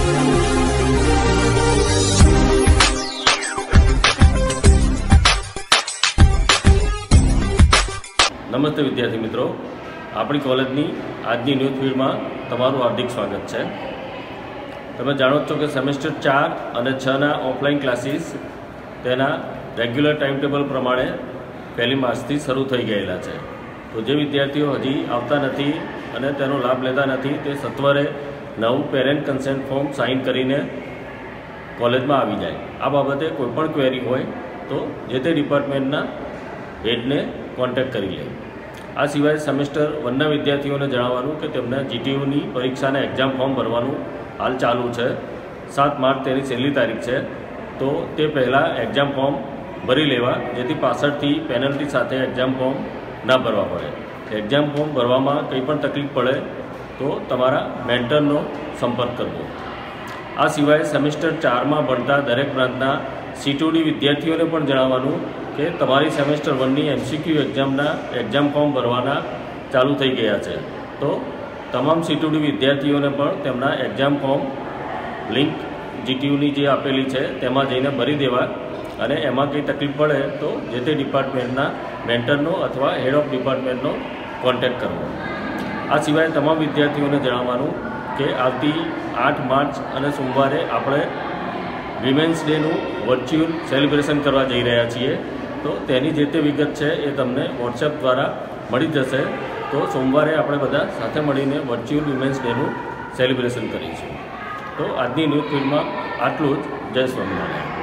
नमस्ते विद्यार्थी मित्रों, अपनी कॉलेजनी आजनी न्यूज फीडમાં તમારું हार्दिक स्वागत है। તમે જાણો છો કે સેમેસ્ટર 4 અને 6 ના ઓફલાइन ક્લાસીસ તેના રેગ્યુલર ટાઈમ ટેબલ પ્રમાણે 1 માર્ચથી શરૂ થઈ ગયેલા છે। તો જે વિદ્યાર્થીઓ હજી આવતા નથી અને તેનો લાભ લેતા નથી તે સત્વરે નવું પેરેન્ટ કન્સેન્ટ ફોર્મ સાઇન કરીને કોલેજમાં આવી જાય। આ બાબતે કોઈપણ ક્વેરી હોય તો જે તે ડિપાર્ટમેન્ટના હેડને કોન્ટેક્ટ કરી લે। આ સિવાય સેમેસ્ટર 1ના વિદ્યાર્થીઓને જણાવવાનું કે તેમના જીટીયુની પરીક્ષાના એક્ઝામ ફોર્મ ભરવાનું हाल चालू है। 7 मार्च तेरी छेल्ली तारीख है, तो ते पहला एक्जाम फॉर्म भरी लेवा जेथी पाछळ थी पेनल्टी साथे एक्जाम फॉर्म ना भरवा पड़े। एक्जाम फॉर्म भरवामां कंई पण तकलीफ पड़े तो तमारा मेंटरनो संपर्क करवो। आ सिवाय सेमेस्टर 4 में भणता दरेक ब्रांचना C2D विद्यार्थीओने पण जणाववानुं के तमारी सेमेस्टर 1 नी MCQ एक्जामना एक्जाम फॉर्म भरवाना चालू थई गया है। तो तमाम C2D विद्यार्थीओने पण तेमना एक्जाम फॉर्म लिंक जीटीयूनी जे आपेली है तेमां जईने भरी देवा अने एमां कंई तकलीफ पड़े तो जे ते डिपार्टमेंटना मेंटरनो अथवा हेड ऑफ डिपार्टमेंटनो कॉन्टेक्ट करवो। आ सिवाय तमाम विद्यार्थीओने जणाववानुं के आवती 8 मार्च अने सोमवारे आपणे विमेन्स डेनु वर्च्युअल सेलिब्रेशन करवा जई रह्या छीए। तो तेनी जे ते विगत छे ए तमने व्हाट्सएप द्वारा मळी जशे। तो सोमवारे આપણે બધા સાથે મળીને વર્ચ્યુઅલ વિમેન્સ ડેનું સેલિબ્રેશન કરીશું। તો આજની ન્યૂઝ ફીડમાં આટલું જ। જય સ્વામિનારાયણ।